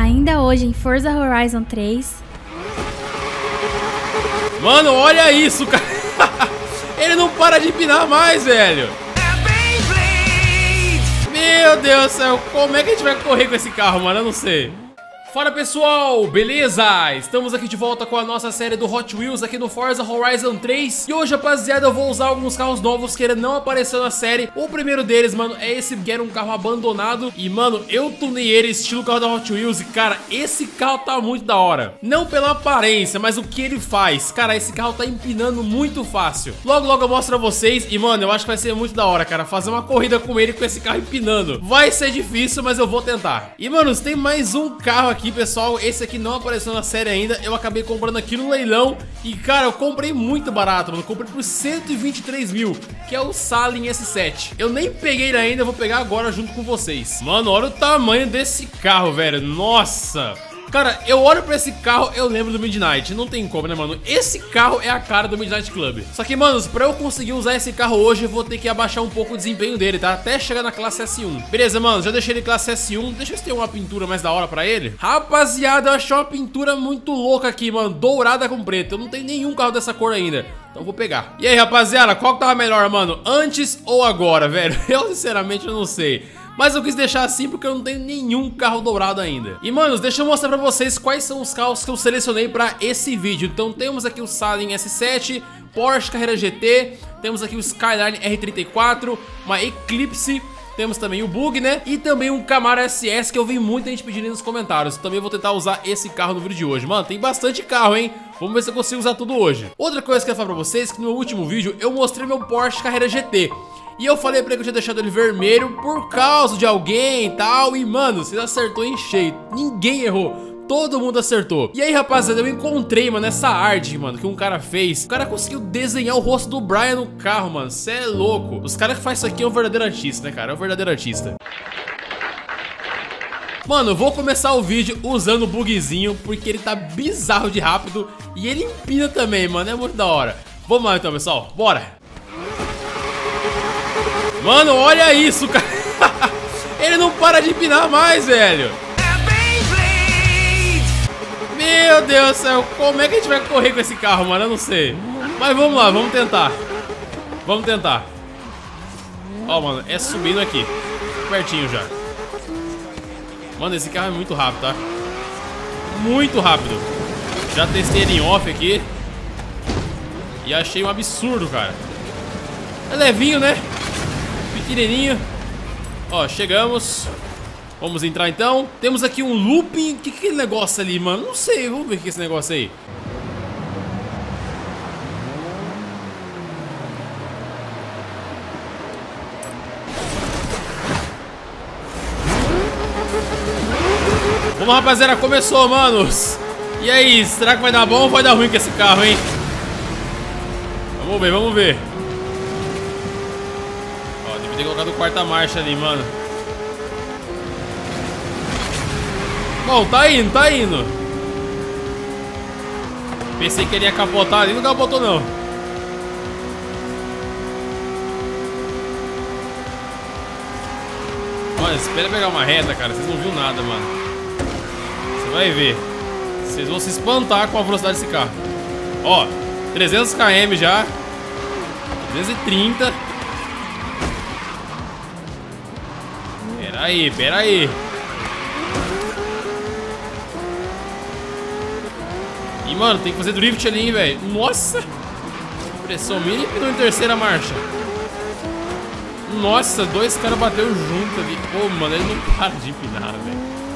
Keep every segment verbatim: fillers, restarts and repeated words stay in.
Ainda hoje em Forza Horizon três. Mano, olha isso, cara. Ele não para de empinar mais, velho. Meu Deus do céu, como é que a gente vai correr com esse carro, mano? Eu não sei. Fala pessoal, beleza? Estamos aqui de volta com a nossa série do Hot Wheels aqui no Forza Horizon três. E hoje, rapaziada, eu vou usar alguns carros novos que ainda não apareceram na série. O primeiro deles, mano, é esse que era um carro abandonado. E, mano, eu tunei ele estilo carro da Hot Wheels. E, cara, esse carro tá muito da hora. Não pela aparência, mas o que ele faz. Cara, esse carro tá empinando muito fácil. Logo, logo eu mostro pra vocês. E, mano, eu acho que vai ser muito da hora, cara, fazer uma corrida com ele com esse carro empinando. Vai ser difícil, mas eu vou tentar. E, mano, tem mais um carro aqui. Aqui, pessoal, esse aqui não apareceu na série ainda. Eu acabei comprando aqui no leilão. E, cara, eu comprei muito barato, mano. Eu comprei por cento e vinte e três mil, que é o Saleen S sete. Eu nem peguei ele ainda, eu vou pegar agora junto com vocês. Mano, olha o tamanho desse carro, velho. Nossa! Cara, eu olho pra esse carro, eu lembro do Midnight. Não tem como, né, mano? Esse carro é a cara do Midnight Club. Só que, manos, pra eu conseguir usar esse carro hoje, eu vou ter que abaixar um pouco o desempenho dele, tá? Até chegar na classe S um. Beleza, mano, já deixei ele classe S um. Deixa eu ver se tem uma pintura mais da hora pra ele. Rapaziada, eu achei uma pintura muito louca aqui, mano. Dourada com preto. Eu não tenho nenhum carro dessa cor ainda. Então eu vou pegar. E aí, rapaziada, qual que tava melhor, mano? Antes ou agora, velho? Eu, sinceramente, eu não sei. Mas eu quis deixar assim porque eu não tenho nenhum carro dourado ainda. E, manos, deixa eu mostrar pra vocês quais são os carros que eu selecionei pra esse vídeo. Então temos aqui o Saleen S sete, Porsche Carrera G T, temos aqui o Skyline R trinta e quatro, uma Eclipse, temos também o Bug, né? E também um Camaro S S que eu vi muita gente pedindo nos comentários. Também vou tentar usar esse carro no vídeo de hoje. Mano, tem bastante carro, hein? Vamos ver se eu consigo usar tudo hoje. Outra coisa que eu quero falar pra vocês é que no meu último vídeo eu mostrei meu Porsche Carrera G T. E eu falei pra ele que eu tinha deixado ele vermelho por causa de alguém e tal. E, mano, você acertou em cheio. Ninguém errou. Todo mundo acertou. E aí, rapaziada, eu encontrei, mano, essa arte, mano, que um cara fez. O cara conseguiu desenhar o rosto do Brian no carro, mano. Cê é louco. Os caras que fazem isso aqui é um verdadeiro artista, né, cara? É um verdadeiro artista. Mano, eu vou começar o vídeo usando o bugzinho, porque ele tá bizarro de rápido. E ele empina também, mano. É muito da hora. Vamos lá, então, pessoal. Bora. Mano, olha isso, cara. Ele não para de empinar mais, velho. Meu Deus do céu, como é que a gente vai correr com esse carro, mano? Eu não sei. Mas vamos lá, vamos tentar. Vamos tentar. Ó, mano, é subindo aqui. Pertinho já. Mano, esse carro é muito rápido, tá? Muito rápido. Já testei ele em off aqui e achei um absurdo, cara. É levinho, né? Pequenininho. Ó, chegamos. Vamos entrar então. Temos aqui um looping. O que, que é aquele negócio ali, mano? Não sei, vamos ver o que é esse negócio aí. Vamos, rapaziada, começou, manos. E aí, será que vai dar bom ou vai dar ruim com esse carro, hein? Vamos ver, vamos ver. Devia ter colocado quarta marcha ali, mano. Bom, tá indo, tá indo. Pensei que ele ia capotar ali, não capotou não. Olha, espera pegar uma reta, cara. Vocês não viram nada, mano. Você vai ver. Vocês vão se espantar com a velocidade desse carro. Ó, trezentos quilômetros já. trezentos e trinta. Pera aí, pera aí. E, mano, tem que fazer drift ali, hein, velho. Nossa. Pressão mínima e em terceira marcha. Nossa, dois caras bateram junto ali. Pô, mano, ele não para de empinar, velho.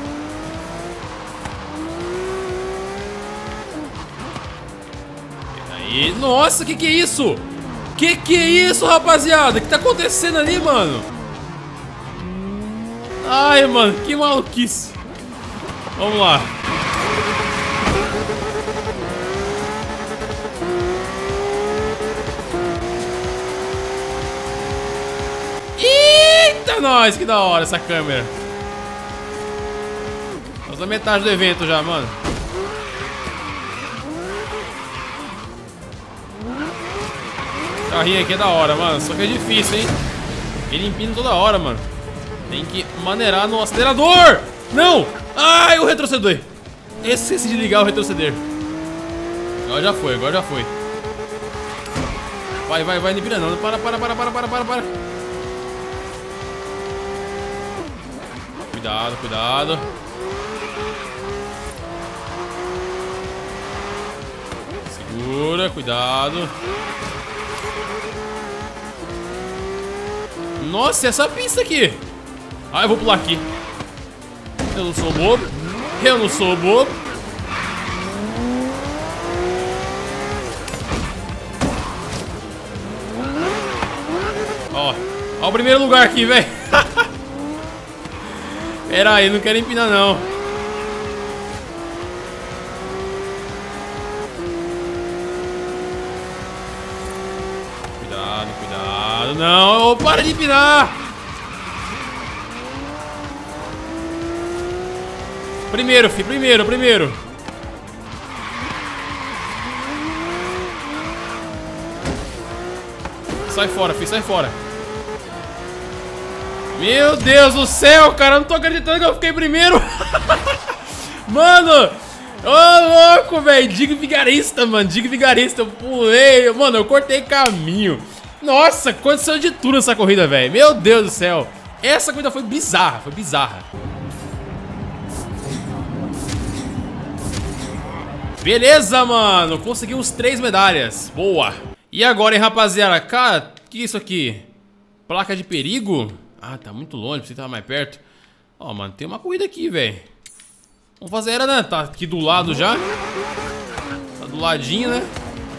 Pera aí. Nossa, que que é isso? Que que é isso, rapaziada? O que tá acontecendo ali, mano? Ai, mano, que maluquice. Vamos lá. Eita, nós, que da hora essa câmera. Nós na metade do evento já, mano. O carrinho aqui é da hora, mano. Só que é difícil, hein? Ele empina toda hora, mano. Tem que maneirar no acelerador. Não! Ai, o retroceder. Esqueci de ligar o retroceder. Agora já foi, agora já foi. Vai, vai, vai, não vira não. Para, para, para, para, para, para, para. Cuidado, cuidado. Segura, cuidado. Nossa, essa pista aqui. Ah, eu vou pular aqui. Eu não sou bobo. Eu não sou bobo. Ó, ó o primeiro lugar aqui, velho. Pera aí, não quero empinar não. Cuidado, cuidado. Não, oh, para de empinar. Primeiro, filho, primeiro, primeiro. Sai fora, filho, sai fora. Meu Deus do céu, cara, eu não tô acreditando que eu fiquei primeiro. Mano, ô oh, louco, velho. Digo vigarista, mano, digo vigarista. Eu pulei, mano, eu cortei caminho. Nossa, aconteceu de tudo nessa corrida, velho. Meu Deus do céu. Essa corrida foi bizarra, foi bizarra. Beleza, mano, conseguimos três medalhas. Boa. E agora, hein, rapaziada? Cara, que é isso aqui? Placa de perigo? Ah, tá muito longe, precisa estar mais perto. Ó, mano, tem uma corrida aqui, velho. Vamos fazer ela, né? Tá aqui do lado já. Tá do ladinho, né?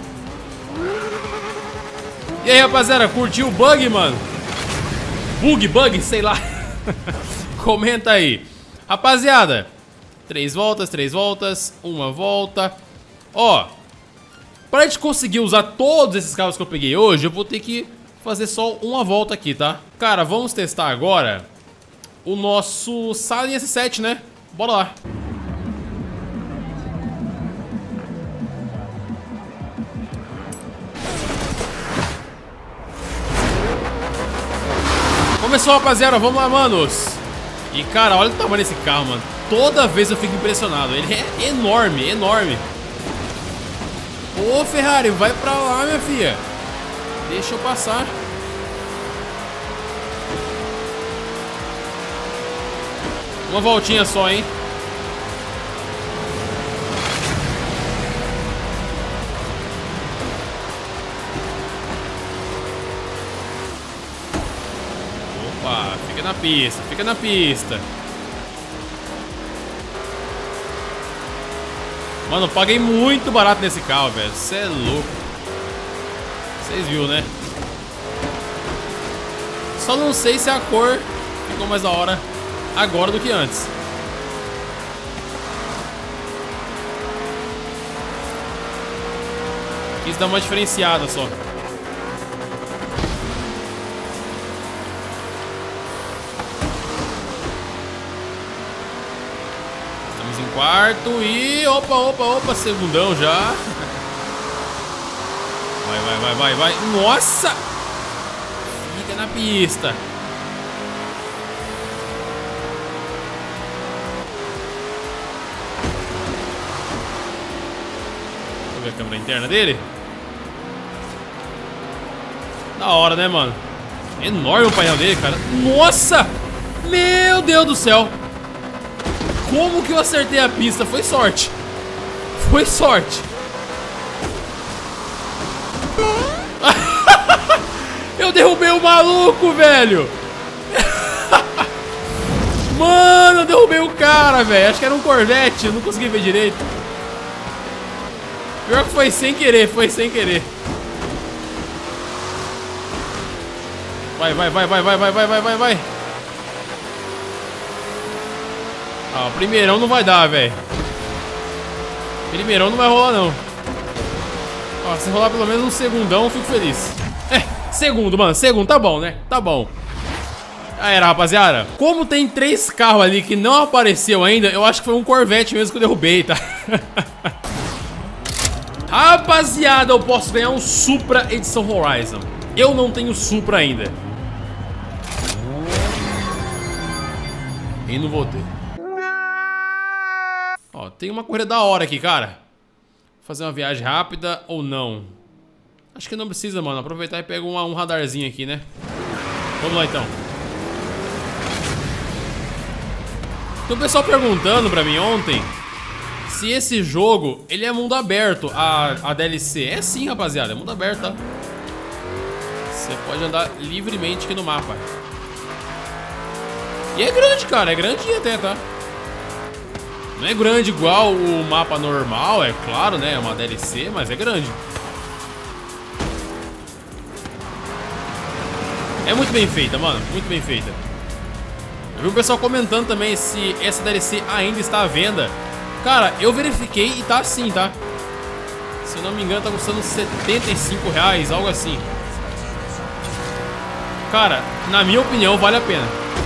E aí, rapaziada, curtiu o bug, mano? Bug, bug, sei lá. Comenta aí. Rapaziada, três voltas, três voltas, uma volta. Ó, pra gente conseguir usar todos esses carros que eu peguei hoje, eu vou ter que fazer só uma volta aqui, tá? Cara, vamos testar agora o nosso Saleen S sete, né? Bora lá. Começou, rapaziada, vamos lá, manos. E, cara, olha o tamanho desse carro, mano. Toda vez eu fico impressionado. Ele é enorme, enorme. Ô, Ferrari, vai pra lá, minha filha. Deixa eu passar. Uma voltinha só, hein? Opa, fica na pista, fica na pista. Mano, eu paguei muito barato nesse carro, velho. Você é louco. Vocês viram, né? Só não sei se a cor ficou mais da hora agora do que antes. Quis dar uma diferenciada só. Estamos em quarto e... Opa, opa, opa, segundão já. Vai, vai, vai, vai, vai. Nossa! Fica na pista. Deixa eu ver a câmera interna dele. Da hora, né, mano? Enorme o painel dele, cara. Nossa! Meu Deus do céu! Como que eu acertei a pista? Foi sorte. Foi sorte. Eu derrubei o maluco, velho. Mano, eu derrubei o cara, velho. Acho que era um Corvette, eu não consegui ver direito. Pior que foi sem querer, foi sem querer. Vai, vai, vai, vai, vai, vai, vai, vai, vai, vai. Ah, primeirão não vai dar, velho. Primeirão não vai rolar, não. Ó, se rolar pelo menos um segundão, eu fico feliz. É, segundo, mano, segundo, tá bom, né? Tá bom. Já era, rapaziada. Como tem três carros ali que não apareceu ainda, eu acho que foi um Corvette mesmo que eu derrubei, tá? Rapaziada, eu posso ganhar um Supra edição Horizon. Eu não tenho Supra ainda. E não vou ter. Ó, tem uma corrida da hora aqui, cara. Fazer uma viagem rápida ou não? Acho que não precisa, mano. Aproveitar e pegar uma, um radarzinho aqui, né? Vamos lá, então. Tem um pessoal perguntando pra mim ontem se esse jogo, ele é mundo aberto, a, a D L C. É sim, rapaziada, é mundo aberto, tá? Você pode andar livremente aqui no mapa. E é grande, cara, é grandinho até, tá? Não é grande igual o mapa normal, é claro, né? É uma D L C, mas é grande. É muito bem feita, mano, muito bem feita. Eu vi o pessoal comentando também se essa D L C ainda está à venda. Cara, eu verifiquei e tá assim, tá? Se eu não me engano, tá custando setenta e cinco reais, algo assim. Cara, na minha opinião, vale a pena.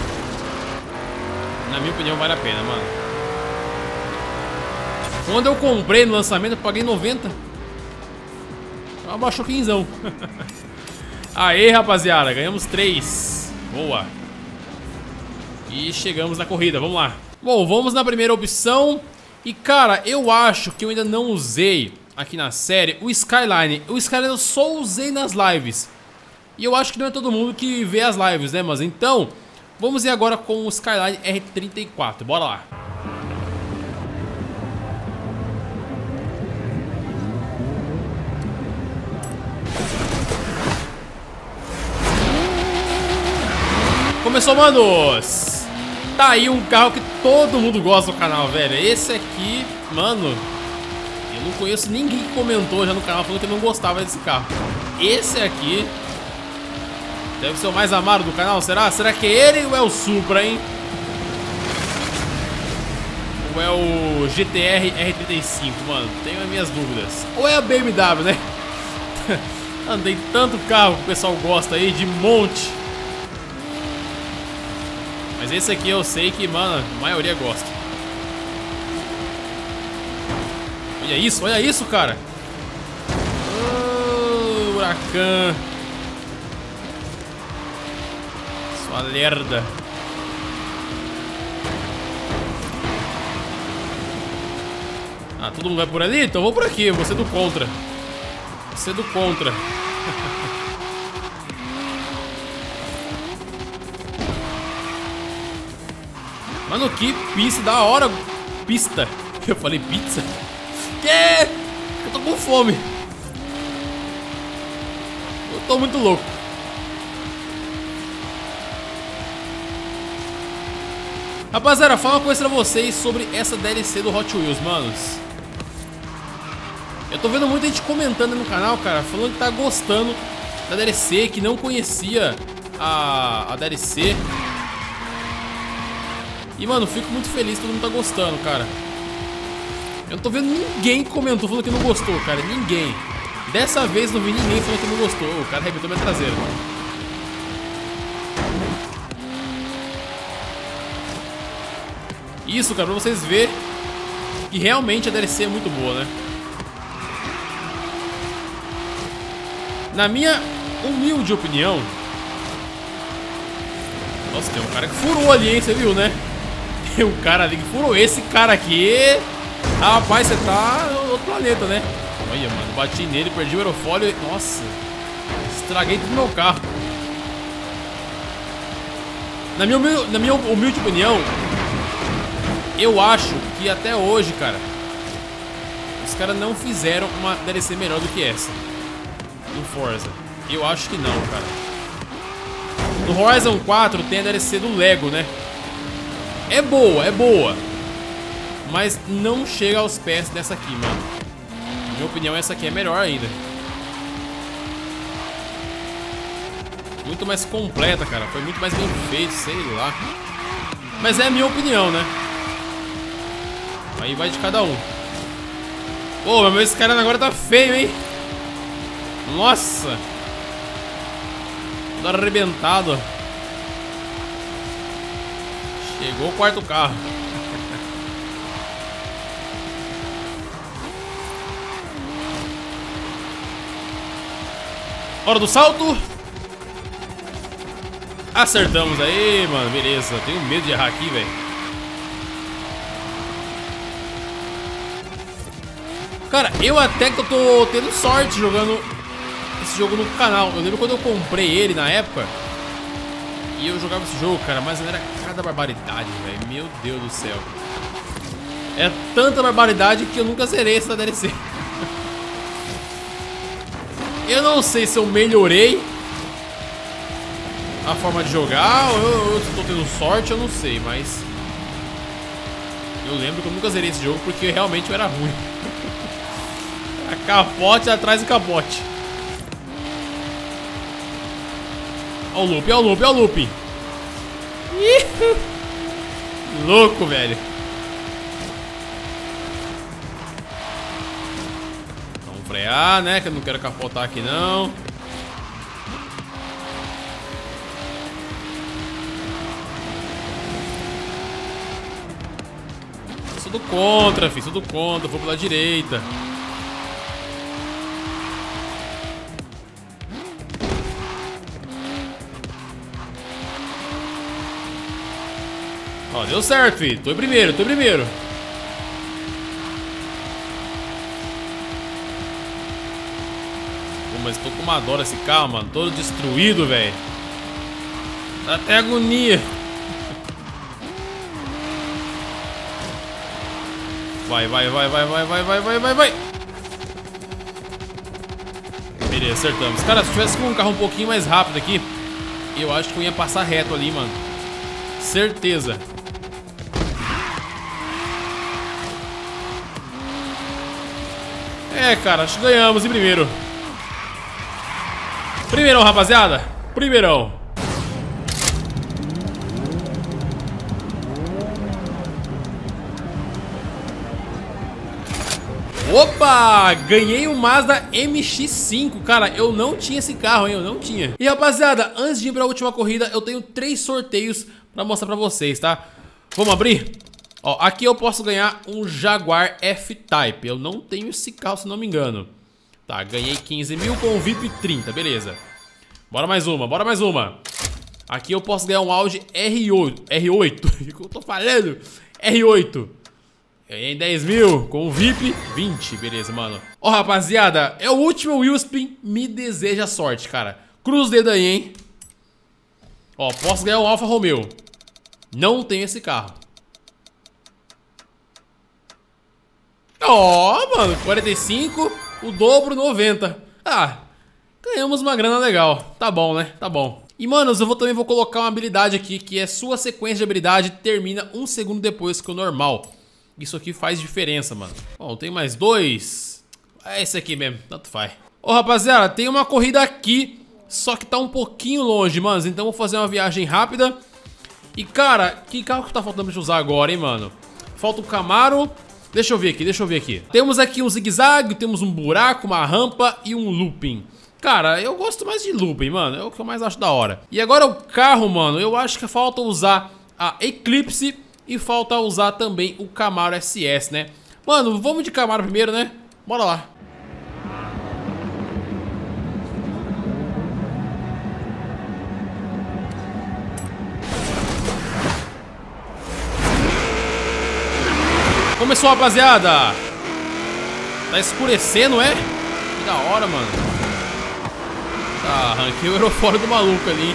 Na minha opinião, vale a pena, mano. Quando eu comprei no lançamento, eu paguei noventa. Abaixou quinzão. Aê, rapaziada, ganhamos três. Boa. E chegamos na corrida, vamos lá. Bom, vamos na primeira opção. E cara, eu acho que eu ainda não usei aqui na série o Skyline. O Skyline eu só usei nas lives. E eu acho que não é todo mundo que vê as lives, né? Mas então, vamos ir agora com o Skyline R trinta e quatro, bora lá. Começou, manos! Tá aí um carro que todo mundo gosta do canal, velho. Esse aqui, mano, eu não conheço ninguém que comentou já no canal falando que não gostava desse carro. Esse aqui deve ser o mais amado do canal, será? Será que é ele ou é o Supra, hein? Ou é o G T R R trinta e cinco, mano? Tenho as minhas dúvidas. Ou é a B M W, né? Mano, tem tanto carro que o pessoal gosta aí, de monte. Mas esse aqui eu sei que, mano, a maioria gosta. Olha isso, olha isso, cara. Oh, Huracan. Sua lerda. Ah, todo mundo vai por ali? Então eu vou por aqui, eu vou ser do contra. Vou ser do contra. Mano, que pista da hora. Pista. Eu falei pizza. Que? Eu tô com fome. Eu tô muito louco. Rapaziada, fala uma coisa pra vocês sobre essa D L C do Hot Wheels, manos. Eu tô vendo muita gente comentando no canal, cara, falando que tá gostando da D L C, que não conhecia a, a D L C. E, mano, fico muito feliz que todo mundo tá gostando, cara. Eu não tô vendo ninguém que comentou falando que não gostou, cara. Ninguém. Dessa vez não vi ninguém falando que não gostou. O cara arrebentou minha traseira. Isso, cara, pra vocês verem que realmente a D L C é muito boa, né? Na minha humilde opinião... Nossa, tem um cara que furou ali, hein? Você viu, né? Tem um cara ali que furou. Esse cara aqui... Rapaz, você tá no outro planeta, né? Olha, mano, bati nele, perdi o aerofólio e... Nossa, estraguei tudo no meu carro. Na minha, humilde, na minha humilde opinião, eu acho que até hoje, cara, os caras não fizeram uma D L C melhor do que essa no Forza. Eu acho que não, cara. No Horizon quatro tem a D L C do Lego, né? É boa, é boa, mas não chega aos pés dessa aqui, mano. Na minha opinião, essa aqui é melhor ainda. Muito mais completa, cara. Foi muito mais bem feito, sei lá. Mas é a minha opinião, né? Aí vai de cada um. Pô, mas esse cara agora tá feio, hein? Nossa! Todo arrebentado. Chegou o quarto carro. Hora do salto. Acertamos aí, mano. Beleza. Tenho medo de errar aqui, velho. Cara, eu até que eu tô tendo sorte jogando esse jogo no canal. Eu lembro quando eu comprei ele na época e eu jogava esse jogo, cara, mas era cada barbaridade, velho. Meu Deus do céu. É tanta barbaridade que eu nunca zerei essa D L C. Eu não sei se eu melhorei a forma de jogar ou eu, eu tô tendo sorte, eu não sei, mas eu lembro que eu nunca zerei esse jogo porque realmente eu era ruim. A capote atrás do capote. Olha o loop, olha o loop, olha o loop. Louco, velho. Vamos frear, né? Que eu não quero capotar aqui, não. Tudo contra, filho, tudo contra. Vou pela direita. Ó, deu certo, filho. Tô em primeiro, tô em primeiro. Pô, mas tô com uma dó esse carro, mano. Todo destruído, velho. Dá até agonia. Vai, vai, vai, vai, vai, vai, vai, vai, vai, vai. Beleza, acertamos. Cara, se tivesse com um carro um pouquinho mais rápido aqui, eu acho que eu ia passar reto ali, mano. Certeza. É, cara, acho que ganhamos em primeiro. Primeirão, rapaziada. Primeirão. Opa! Ganhei o Mazda M X cinco. Cara, eu não tinha esse carro, hein? Eu não tinha. E, rapaziada, antes de ir pra última corrida, eu tenho três sorteios pra mostrar pra vocês, tá? Vamos abrir? Ó, aqui eu posso ganhar um Jaguar F-Type. Eu não tenho esse carro, se não me engano. Tá, ganhei quinze mil com o V I P trinta, beleza. Bora mais uma, bora mais uma. Aqui eu posso ganhar um Audi R oito. R oito, o que eu tô falando? R oito. Ganhei dez mil com o V I P vinte, beleza, mano. Ó, rapaziada, é o último Wheelspin. Me deseja sorte, cara. Cruza os dedos aí, hein. Ó, posso ganhar um Alfa Romeo. Não tenho esse carro. Ó, oh, mano, quarenta e cinco, o dobro, noventa. Ah, ganhamos uma grana legal. Tá bom, né? Tá bom. E, manos, eu vou, também vou colocar uma habilidade aqui, que é sua sequência de habilidade termina um segundo depois que o normal. Isso aqui faz diferença, mano. Bom, tem mais dois. É esse aqui mesmo, tanto faz. Ô, rapaziada, tem uma corrida aqui, só que tá um pouquinho longe, manos. Então vou fazer uma viagem rápida. E, cara, que carro que tá faltando pra gente usar agora, hein, mano? Falta o Camaro. Deixa eu ver aqui, deixa eu ver aqui. Temos aqui um zigue-zague, temos um buraco, uma rampa e um looping. Cara, eu gosto mais de looping, mano. É o que eu mais acho da hora. E agora o carro, mano, eu acho que falta usar a Eclipse e falta usar também o Camaro S S, né? Mano, vamos de Camaro primeiro, né? Bora lá. Começou, rapaziada. Tá escurecendo, é? Que da hora, mano. Tá, arranquei o aerofólio do maluco ali.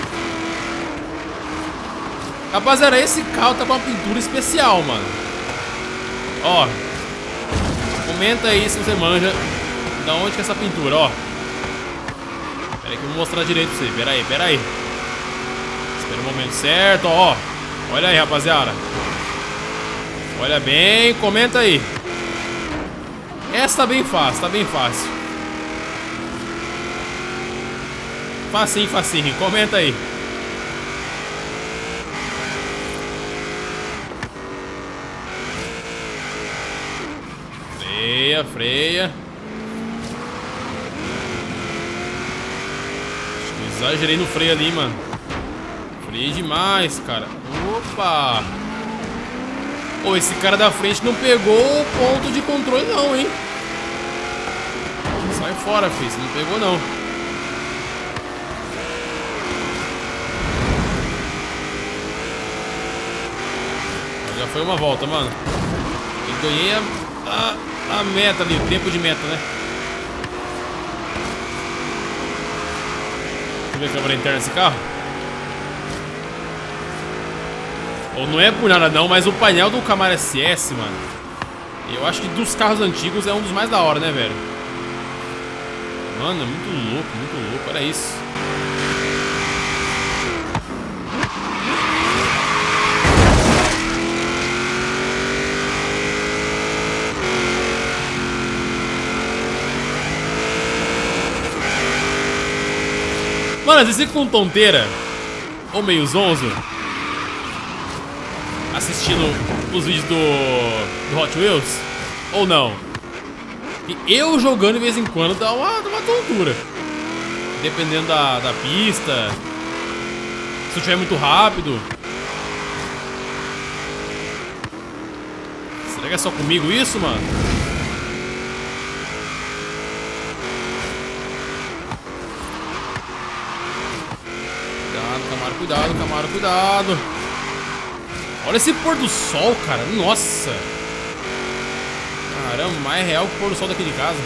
Rapaziada, esse carro tá com uma pintura especial, mano. Ó, comenta aí se você manja da onde que é essa pintura, ó. Pera aí que eu vou mostrar direito pra você. Pera aí, pera aí. Espera o momento certo, ó. Olha aí, rapaziada. Olha bem, comenta aí. Essa tá bem fácil, tá bem fácil. Facinho, facinho, comenta aí. Freia, freia. Acho que eu exagerei no freio ali, mano. Freio demais, cara. Opa! Pô, esse cara da frente não pegou o ponto de controle não, hein? Sai fora, filho. Você não pegou, não. Já foi uma volta, mano. E ganhei a... a... a meta ali, o tempo de meta, né? Deixa eu ver a câmera interna desse carro. Ou não é por nada não, mas o painel do Camaro S S, mano, eu acho que dos carros antigos é um dos mais da hora, né, velho? Mano, é muito louco, muito louco, olha isso. Mano, vocês ficam com tonteira ou meio zonzo assistindo os vídeos do, do Hot Wheels? Ou não? E eu jogando de vez em quando dá uma, uma tontura. Dependendo da, da pista. Se eu estiver muito rápido. Será que é só comigo isso, mano? Cuidado, Camaro, cuidado, Camaro, cuidado. Olha esse pôr do sol, cara. Nossa. Caramba, mais real que o pôr do sol daqui de casa.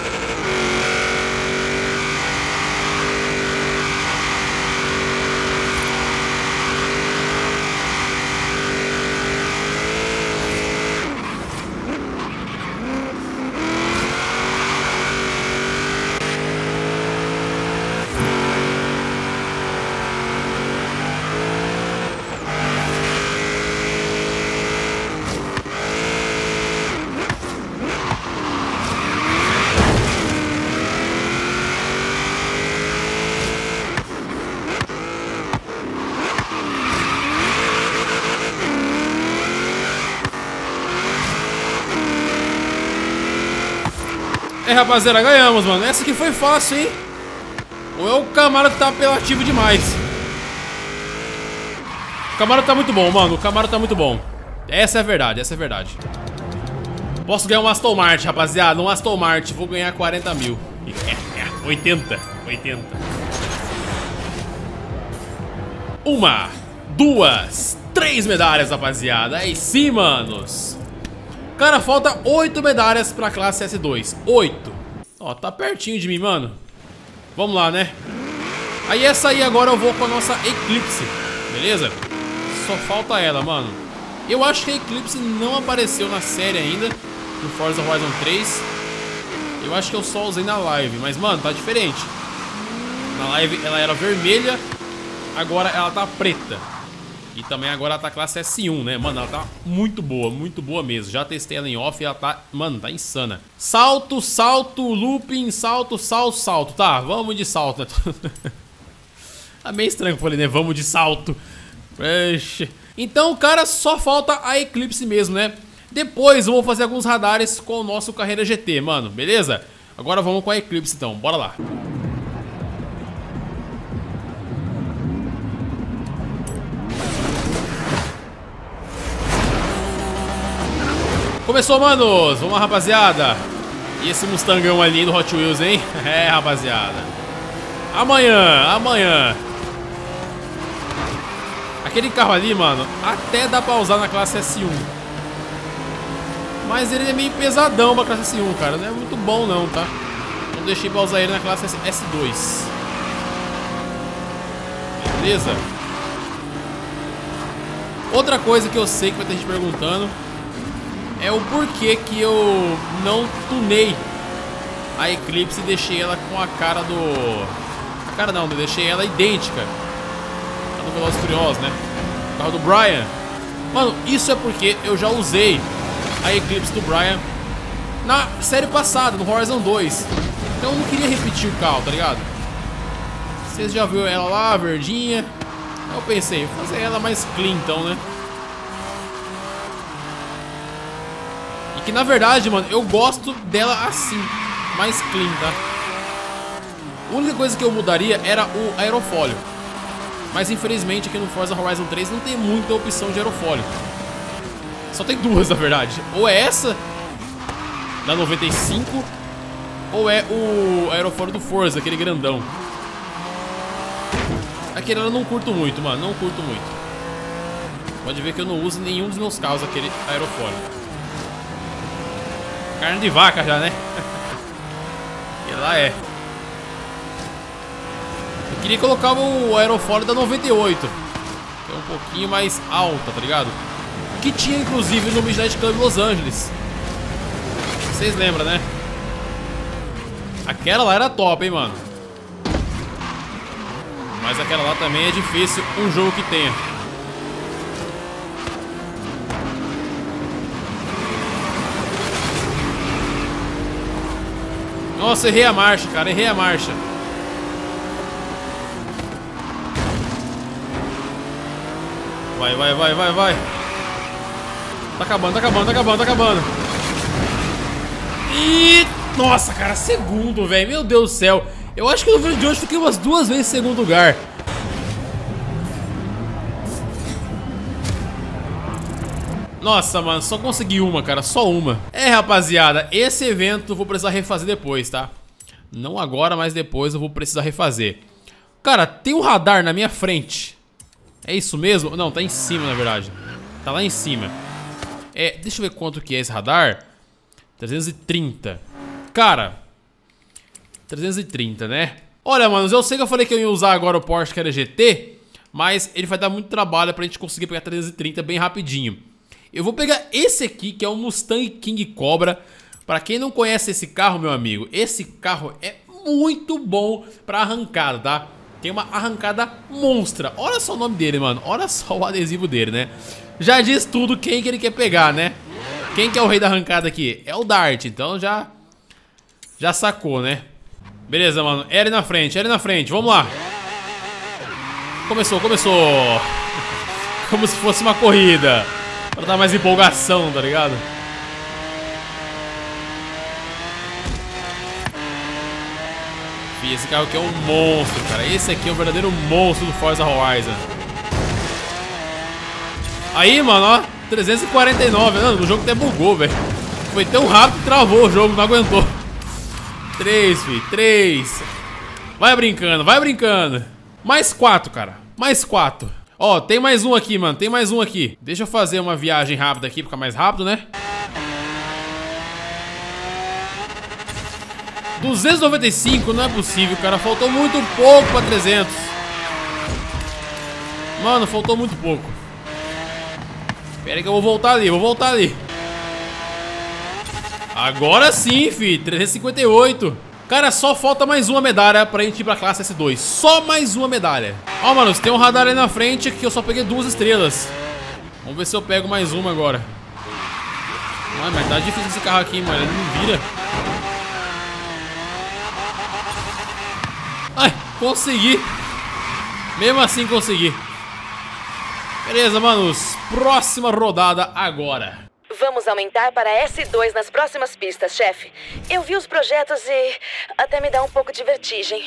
É, rapaziada, ganhamos, mano. Essa aqui foi fácil, hein? Ou é o Camaro que tá apelativo demais. O Camaro tá muito bom, mano. O Camaro tá muito bom. Essa é a verdade, essa é a verdade. Posso ganhar um Aston Martin, rapaziada. Um Aston Martin. Vou ganhar quarenta mil. oitenta. oitenta. Uma, duas, três medalhas, rapaziada. Aí sim, manos. Cara, falta oito medalhas pra classe S dois. oito. Ó, tá pertinho de mim, mano. Vamos lá, né? Aí essa aí agora eu vou com a nossa Eclipse. Beleza? Só falta ela, mano. Eu acho que a Eclipse não apareceu na série ainda, no Forza Horizon três. Eu acho que eu só usei na live. Mas, mano, tá diferente. Na live ela era vermelha, agora ela tá preta. E também agora ela tá classe S um, né? Mano, ela tá muito boa, muito boa mesmo. Já testei ela em off e ela tá... Mano, tá insana. Salto, salto, looping, salto, salto, salto. Tá, vamos de salto. Tá meio estranho que eu falei, né? Vamos de salto. Ixi. Então, cara, só falta a Eclipse mesmo, né? Depois eu vou fazer alguns radares com o nosso Carreira G T, mano. Beleza? Agora vamos com a Eclipse, então. Bora lá. Começou, manos! Vamos lá, rapaziada! E esse Mustangão ali do Hot Wheels, hein? É, rapaziada. Amanhã, amanhã. Aquele carro ali, mano, até dá pra usar na classe S um. Mas ele é meio pesadão pra classe S um, cara. Não é muito bom não, tá? Então deixei pra usar ele na classe S dois. Beleza? Outra coisa que eu sei que vai ter gente perguntando é o porquê que eu não tunei a Eclipse e deixei ela com a cara do... A cara não, eu deixei ela idêntica a do Velozes e Furiosos, né? O carro do Brian. Mano, isso é porque eu já usei a Eclipse do Brian na série passada, no Horizon dois. Então eu não queria repetir o carro, tá ligado? Vocês já viram ela lá, verdinha. Eu pensei, vou fazer ela mais clean então, né? E que na verdade, mano, eu gosto dela assim, mais clean, tá? A única coisa que eu mudaria era o aerofólio. Mas infelizmente aqui no Forza Horizon três não tem muita opção de aerofólio. Só tem duas, na verdade. Ou é essa da noventa e cinco, ou é o aerofólio do Forza, aquele grandão. Aquele eu não curto muito, mano, não curto muito. Pode ver que eu não uso nenhum dos meus carros aquele aerofólio. Carne de vaca já, né? E lá é. Eu queria colocar o aerofólio da noventa e oito, que é um pouquinho mais alta, tá ligado? Que tinha inclusive no Midnight Club Los Angeles. Vocês lembram, né? Aquela lá era top, hein, mano. Mas aquela lá também é difícil um jogo que tenha. Nossa, errei a marcha, cara, errei a marcha. Vai, vai, vai, vai, vai. Tá acabando, tá acabando, tá acabando, tá acabando. E... Nossa, cara, segundo, velho. Meu Deus do céu. Eu acho que no vídeo de hoje fiquei umas duas vezes em segundo lugar. Nossa, mano, só consegui uma, cara, só uma. É, rapaziada, esse evento eu vou precisar refazer depois, tá? Não agora, mas depois eu vou precisar refazer. Cara, tem um radar na minha frente. É isso mesmo? Não, tá em cima, na verdade. Tá lá em cima. É, deixa eu ver quanto que é esse radar. trezentos e trinta. Cara, trezentos e trinta, né? Olha, manos, eu sei que eu falei que eu ia usar agora o Porsche que era G T, mas ele vai dar muito trabalho pra gente conseguir pegar trezentos e trinta bem rapidinho. Eu vou pegar esse aqui, que é o Mustang King Cobra. Pra quem não conhece esse carro, meu amigo, esse carro é muito bom pra arrancada, tá? Tem uma arrancada monstra. Olha só o nome dele, mano. Olha só o adesivo dele, né? Já diz tudo quem que ele quer pegar, né? Quem que é o rei da arrancada aqui? É o Dart, então já... Já sacou, né? Beleza, mano. L na frente, L na frente. Vamos lá. Começou, começou. Como se fosse uma corrida. Pra dar mais empolgação, tá ligado? Fih, esse carro aqui é um monstro, cara. Esse aqui é um verdadeiro monstro do Forza Horizon. Aí, mano, ó. trezentos e quarenta e nove. Não, o jogo até bugou, velho. Foi tão rápido que travou o jogo, não aguentou. Três, fi, três. Vai brincando, vai brincando. Mais quatro, cara. Mais quatro. Ó, tem mais um aqui, mano. Tem mais um aqui. Deixa eu fazer uma viagem rápida aqui, pra ficar mais rápido, né? duzentos e noventa e cinco, não é possível, cara. Faltou muito pouco pra trezentos. Mano, faltou muito pouco. Pera aí que eu vou voltar ali, vou voltar ali. Agora sim, fi, trezentos e cinquenta e oito. Cara, só falta mais uma medalha pra gente ir pra classe S dois. Só mais uma medalha. Ó, mano, tem um radar aí na frente que eu só peguei duas estrelas. Vamos ver se eu pego mais uma agora. Mano, mas tá difícil esse carro aqui, mano. Ele não vira. Ai, consegui. Mesmo assim consegui. Beleza, manos. Próxima rodada agora. Vamos aumentar para S dois nas próximas pistas, chefe. Eu vi os projetos e até me dá um pouco de vertigem.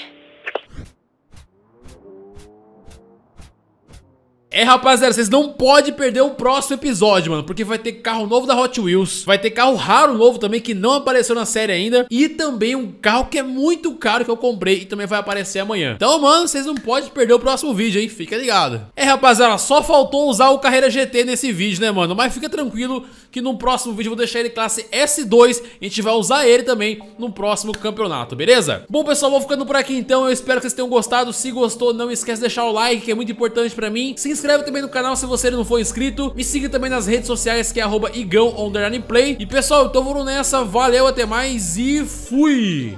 É, rapaziada, vocês não podem perder o próximo episódio, mano, porque vai ter carro novo da Hot Wheels, vai ter carro raro novo também que não apareceu na série ainda, e também um carro que é muito caro que eu comprei e também vai aparecer amanhã. Então, mano, vocês não podem perder o próximo vídeo, hein? Fica ligado. É, rapaziada, só faltou usar o Carreira G T nesse vídeo, né, mano? Mas fica tranquilo que no próximo vídeo eu vou deixar ele classe S dois, a gente vai usar ele também no próximo campeonato, beleza? Bom, pessoal, vou ficando por aqui então, eu espero que vocês tenham gostado. Se gostou, não esquece de deixar o like, que é muito importante pra mim. Se inscreve Se inscreve também no canal se você não for inscrito. Me siga também nas redes sociais, que é arroba igão underline play. E pessoal, eu tô vendo nessa. Valeu, até mais e fui!